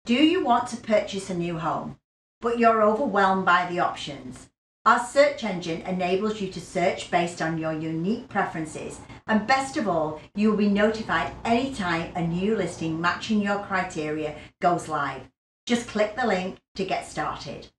Do you want to purchase a new home, but you're overwhelmed by the options? Our search engine enables you to search based on your unique preferences, and best of all, you will be notified anytime a new listing matching your criteria goes live. Just click the link to get started.